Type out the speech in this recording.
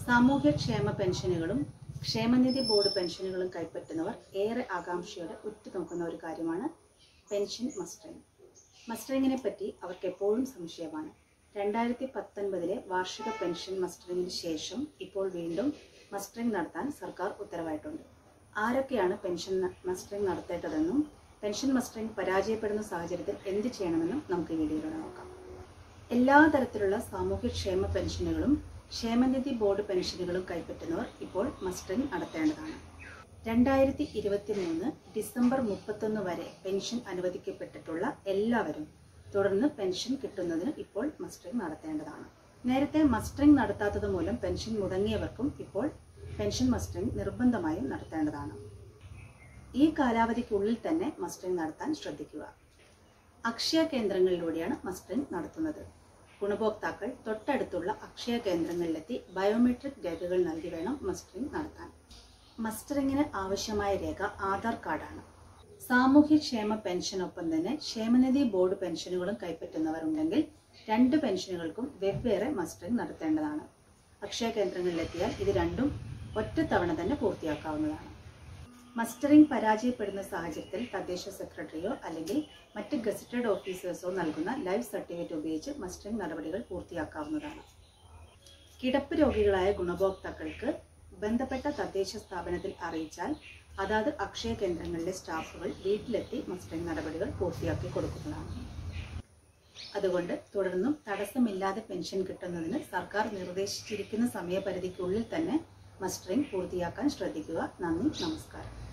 സാമൂഹ്യക്ഷേമ പെൻഷനുകളും ക്ഷേമനിധി ബോർഡ് പെൻഷനുകളും കൈപ്പറ്റുന്നവർ ഏറെ ആകാംക്ഷയോടെ ഉറ്റുനോക്കുന്ന ഒരു കാര്യമാണ് പെൻഷൻ മസ്റ്ററിംഗ്. മസ്റ്ററിങ്ങിനെ പറ്റി അവർക്ക് എപ്പോഴും സംശയമാണ്. 2019 വാർഷിക പെൻഷൻ മസ്റ്ററിങ്ങിന് ശേഷം ഇപ്പോൾ വീണ്ടും മസ്റ്ററിംഗ് നടത്താൻ സർക്കാർ ഉത്തരവായിട്ടുണ്ട്. ആരൊക്കെയാണ് പെൻഷൻ മസ്റ്ററിംഗ് നടത്തേണ്ടതെന്നും പെൻഷൻ മസ്റ്ററിംഗ് പരാജയപ്പെടുന്ന സാഹചര്യത്തിൽ എന്ത് ചെയ്യണമെന്നും നമുക്ക് ഈ വീഡിയോയിലൂടെ നോക്കാം. എല്ലാ തരത്തിലുള്ള സാമൂഹ്യക്ഷേമ പെൻഷനുകളും ക്ഷേമനിധി ബോർഡ് പെൻഷനുകളും കൈപ്പറ്റുന്നവർ ഇപ്പോൾ മസ്റ്ററിംഗ് നടത്തേണ്ടതാണ്. 2023 ഡിസംബർ 31 വരെ പെൻഷൻ അനുവദിക്കപ്പെട്ടിട്ടുള്ള എല്ലാവരും തുടർന്ന് പെൻഷൻ കിട്ടുന്നതിന് ഇപ്പോൾ മസ്റ്ററിംഗ് നടത്തേണ്ടതാണ്. നേരത്തെ മസ്റ്ററിംഗ് നടത്താത്തത് മൂലം പെൻഷൻ മുടങ്ങിയവർക്കും ഇപ്പോൾ പെൻഷൻ മസ്റ്ററിംഗ് നിർബന്ധമായും നടത്തേണ്ടതാണ്. ഈ കാലാവധിക്കുള്ളിൽ തന്നെ മസ്റ്ററിംഗ് നടത്താൻ ശ്രദ്ധിക്കുക. അക്ഷയ കേന്ദ്രങ്ങളിലൂടെയാണ് മസ്റ്ററിംഗ് നടത്തുന്നത്. ഗുണഭോക്താക്കൾ തൊട്ടടുത്തുള്ള അക്ഷയ കേന്ദ്രങ്ങളിലെത്തി ബയോമെട്രിക് രേഖകൾ നൽകി വേണം മസ്റ്ററിംഗ് നടത്താൻ. മസ്റ്ററിങ്ങിന് ആവശ്യമായ രേഖ ആധാർ കാർഡാണ്. സാമൂഹ്യക്ഷേമ പെൻഷനൊപ്പം തന്നെ ക്ഷേമനിധി ബോർഡ് പെൻഷനുകളും കൈപ്പറ്റുന്നവർ ഉണ്ടെങ്കിൽ 2 പെൻഷനുകൾക്കും വെവ്വേറെ മസ്റ്ററിംഗ് നടത്തേണ്ടതാണ്. അക്ഷയ കേന്ദ്രങ്ങളിലെത്തിയാൽ ഇത് രണ്ടും ഒറ്റത്തവണ തന്നെ പൂർത്തിയാക്കാവുന്നതാണ്. മസ്റ്ററിംഗ് പരാജയപ്പെടുന്ന സാഹചര്യത്തിൽ തദ്ദേശ സെക്രട്ടറിയോ അല്ലെങ്കിൽ മറ്റ് ഗസറ്റഡ് ഓഫീസേഴ്സോ നൽകുന്ന ലൈഫ് സർട്ടിഫിക്കറ്റ് ഉപയോഗിച്ച് മസ്റ്ററിംഗ് നടപടികൾ പൂർത്തിയാക്കാവുന്നതാണ്. കിടപ്പ് രോഗികളായ ഗുണഭോക്താക്കൾക്ക് ബന്ധപ്പെട്ട തദ്ദേശ സ്ഥാപനത്തിൽ അറിയിച്ചാൽ അതാത് അക്ഷയ കേന്ദ്രങ്ങളിലെ സ്റ്റാഫുകൾ വീട്ടിലെത്തി മസ്റ്ററിംഗ് നടപടികൾ പൂർത്തിയാക്കി കൊടുക്കുന്നതാണ്. അതുകൊണ്ട് തുടർന്നും തടസ്സമില്ലാതെ പെൻഷൻ കിട്ടുന്നതിന് സർക്കാർ നിർദ്ദേശിച്ചിരിക്കുന്ന സമയപരിധിക്കുള്ളിൽ തന്നെ മസ്റ്ററിംഗ് പൂർത്തിയാക്കാൻ ശ്രദ്ധിക്കുക. നന്ദി, നമസ്കാരം.